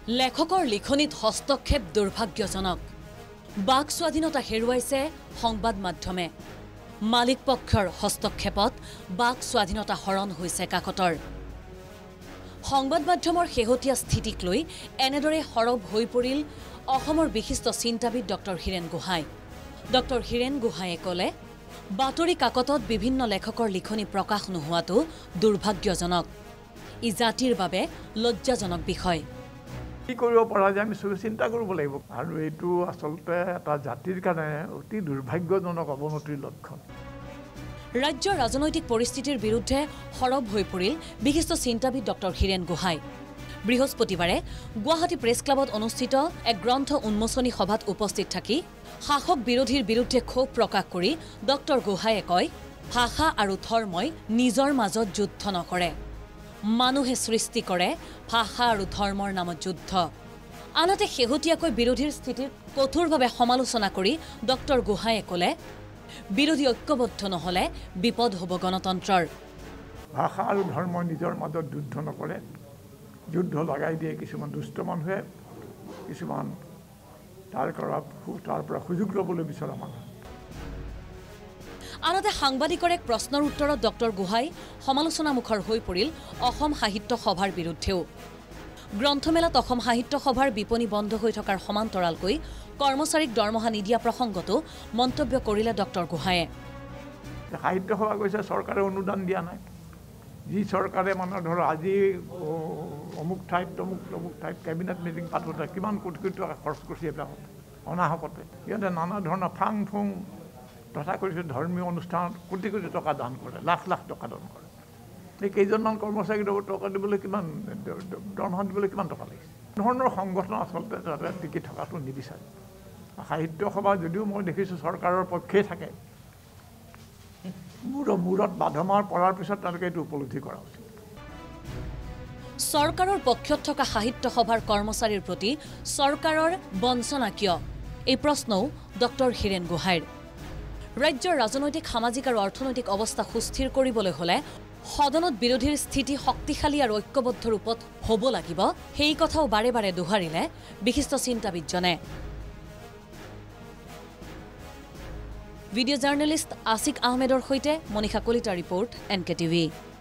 লেখকৰ লিখনিত হস্তক্ষেপ দুৰ্ভাগ্যজনক বাক স্বাধীনতা হেৰুৱাইছে সংবাদ মাধ্যমে মালিক পক্ষৰ হস্তক্ষেপত বাক স্বাধীনতা হৰণ হৈছে কাকতৰ সংবাদ মাধ্যমৰ শেহতীয়া স্থিতিক লৈ এনেদৰে হৰব হৈ পৰিল অসমৰ বিশিষ্ট চিন্তাবিদ ডক্টৰ হীৰেন গোহাঁই ডক্টৰ হীৰেন গোহাঁইয়ে ক'লে বাতৰি কাকতত বিভিন্ন লেখকৰ লিখনি প্ৰকাশ নোহোৱাটো দুৰ্ভাগ্যজনক ই জাতিৰ বাবে লজ্জাজনক বিষয় কি কৰিব পৰা যায় আমি সবে চিন্তা কৰিব লাগিব আৰু এইটো আসলতে এটা জাতিৰ কাৰণে অতি দুৰ্ভাগ্যজনক অৱনতিৰ লক্ষণ ৰাজ্যৰ ৰাজনৈতিক পৰিস্থিতিৰ বিৰুদ্ধে হৰব হৈ পৰিল বিশিষ্ট চিন্তাবিদ ডক্টৰ হীৰেন গোহাঁই বৃহস্পতিবাৰে গুৱাহাটী প্ৰেছ ক্লাবত অনুষ্ঠিত এক গ্ৰন্থ উন্মোচনী সভাত উপস্থিত থাকি শাসক বিৰোধীৰ বিৰুদ্ধে ক্ষোভ প্ৰকাশ কৰি ডক্টৰ গোহাঁইয়ে কয় ভাষা আৰু ধৰ্মই নিজৰ মাজত যুদ্ধ নকৰে মানুহে সৃষ্টি কৰে ভাষা আৰু ধৰ্মৰ নামত যুদ্ধ আনহাতে শেহতীয়াকৈ বিৰোধীৰ স্থিতিৰ কঠোৰভাৱে সমালোচনা কৰি ডক্টৰ গোহাঁইয়ে ক'লে বিৰোধী ঐক্যবদ্ধ নহলে বিপদ হ'ব গণতন্ত্ৰৰ ভাষা আৰু ধৰ্ম নিজৰ মাজত যুদ্ধ নকৰে যুদ্ধ লগাই দিয়ে কিছুমান দুষ্ট মানুহে কিছুমান তাৰ পৰা সুযোগ ল'বলৈ বিচৰা মানুহ আনহাতে সাংবাদিকৰ এক প্ৰশ্নৰ উত্তৰত ডক্টৰ গোহাঁই সমালোচনামুখৰ হৈ পৰিল অসম সাহিত্য সভাৰ বিৰুদ্ধেও গ্ৰন্থমেলাত অসম সাহিত্য সভাৰ বিপণী বন্ধ হৈ থকাৰ সমান্তৰালকৈ কৰ্মচাৰীক দৰমহা নিদিয়া প্ৰসংগতো মন্তব্য কৰিলে ডক্টৰ গোহাঁইয়ে সাহিত্য সভা কৈছে চৰকাৰে অনুদান দিয়া নাই যি চৰকাৰে মানে ধৰ আজি অমুক ঠাইত কেবিনেট মিটিং পাতোতে কিমান কোটি কোটি টকা খৰচ কৰিছে এইবিলাকত অনাহকতে সিহঁতে নানা ধৰণৰ ফাং ফুং তথা কৰিছে ধৰ্মীয় অনুষ্ঠানত কোটি কোটি টকা দান কৰে লাখ লাখ টকা দান কৰে এই কেইজনমান কৰ্মচাৰীক টকা দিবলৈ কিমান দৰমহা দিবলৈ কিমান টকা লাগিছে ধৰণৰ সংগঠন আচলতে তাতে টিকি থকাটো নিবিচাৰে সাহিত্য সভা যদিও মই দেখিছোঁ চৰকাৰৰ পক্ষেই থাকে মূৰত বাধমাৰ পৰাৰ পিছত তেওঁলোকে এইটো উপলব্ধি কৰা উচিত চৰকাৰৰ পক্ষত থকা সাহিত্য সভাৰ কৰ্মচাৰীৰ প্ৰতি চৰকাৰৰ বঞ্চনা কিয় এই প্ৰশ্নও ডক্টৰ হীৰেন গোহাঁইৰ ৰাজ্যৰ ৰাজনৈতিক সামাজিক আৰু অৰ্থনৈতিক অৱস্থা সুস্থিৰ কৰিবলৈ হলে সদনত বিৰোধীৰ স্থিতি শক্তিশালী আৰু ঐক্যবদ্ধ ৰূপত হ'ব লাগিব সেই কথাও বাৰে বাৰে দোহাৰিলে বিশিষ্ট চিন্তাবিদজনে ভিডিঅ' জাৰ্নেলিষ্ট আছিক আহমেদৰ সৈতে মনীষা কলিতা ৰিপৰ্ট NKTV